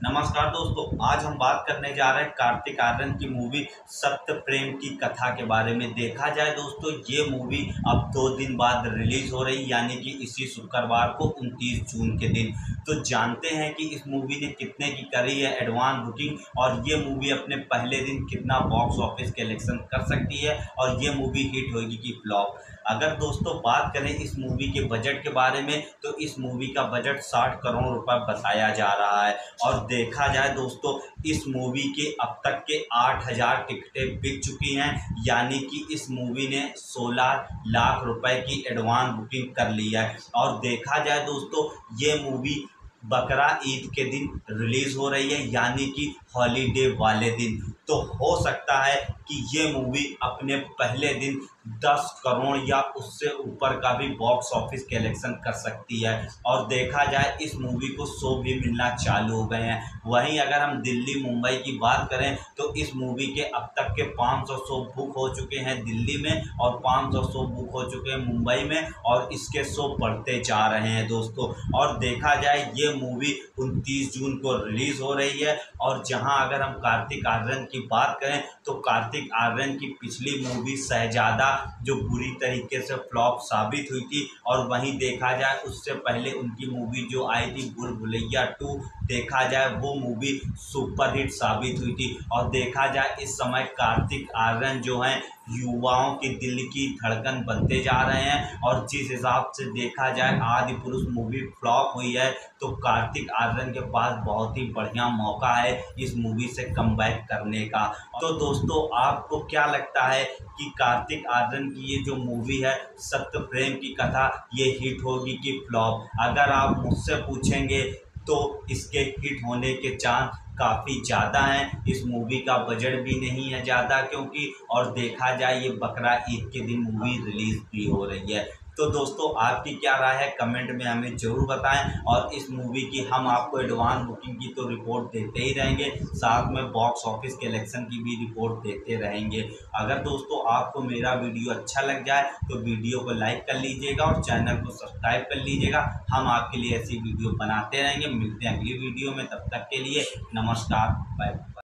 नमस्कार दोस्तों, आज हम बात करने जा रहे हैं कार्तिक आर्यन की मूवी सत्य प्रेम की कथा के बारे में। देखा जाए दोस्तों, ये मूवी अब 2 दिन बाद रिलीज हो रही, यानी कि इसी शुक्रवार को 29 जून के दिन। तो जानते हैं कि इस मूवी ने कितने की करी है एडवांस बुकिंग, और ये मूवी अपने पहले दिन कितना बॉक्स ऑफिस कलेक्शन कर सकती है, और ये मूवी हिट होगी कि फ्लॉप। अगर दोस्तों बात करें इस मूवी के बजट के बारे में, तो इस मूवी का बजट 60 करोड़ रुपए बताया जा रहा है। और देखा जाए दोस्तों, इस मूवी के अब तक के 8000 टिकटें बिक चुकी हैं, यानी कि इस मूवी ने 16 लाख रुपए की एडवांस बुकिंग कर ली है। और देखा जाए दोस्तों, ये मूवी बकरा ईद के दिन रिलीज हो रही है, यानी कि हॉलीडे वाले दिन। तो हो सकता है कि ये मूवी अपने पहले दिन 10 करोड़ या उससे ऊपर का भी बॉक्स ऑफिस कलेक्शन कर सकती है। और देखा जाए इस मूवी को शो भी मिलना चालू हो गए हैं। वहीं अगर हम दिल्ली मुंबई की बात करें, तो इस मूवी के अब तक के 500 शो बुक हो चुके हैं दिल्ली में, और 500 शो बुक हो चुके हैं मुंबई में, और इसके शो बढ़ते जा रहे हैं दोस्तों। और देखा जाए ये मूवी 29 जून को रिलीज हो रही है। और जहां अगर हम कार्तिक आर्यन की बात करें, तो कार्तिक आर्यन की पिछली मूवी शहजादा जो बुरी तरीके से फ्लॉप साबित हुई थी, और वहीं देखा जाए उससे पहले उनकी मूवी जो आई थी भूल भुलैया 2, देखा जाए वो मूवी सुपरहिट साबित हुई थी। और देखा जाए इस समय कार्तिक आर्यन जो हैं युवाओं के दिल की धड़कन बनते जा रहे हैं। और जिस हिसाब से देखा जाए आदि पुरुष मूवी फ्लॉप हुई है, तो कार्तिक आर्यन के पास बहुत ही बढ़िया मौका है इस मूवी से कमबैक करने का। तो दोस्तों, आपको क्या लगता है कि कार्तिक आर्यन की ये जो मूवी है सत्य प्रेम की कथा, ये हिट होगी कि फ्लॉप? अगर आप मुझसे पूछेंगे तो इसके हिट होने के चांस काफ़ी ज़्यादा हैं। इस मूवी का बजट भी नहीं है ज़्यादा, क्योंकि और देखा जाए ये बकरा ईद के दिन मूवी रिलीज भी हो रही है। तो दोस्तों, आपकी क्या राय है कमेंट में हमें ज़रूर बताएं। और इस मूवी की हम आपको एडवांस बुकिंग की तो रिपोर्ट देते ही रहेंगे, साथ में बॉक्स ऑफिस कलेक्शन की भी रिपोर्ट देते रहेंगे। अगर दोस्तों आपको मेरा वीडियो अच्छा लग जाए तो वीडियो को लाइक कर लीजिएगा और चैनल को सब्सक्राइब कर लीजिएगा। हम आपके लिए ऐसी वीडियो बनाते रहेंगे। मिलते हैं अगली वीडियो में, तब तक के लिए नमस्कार, बाय।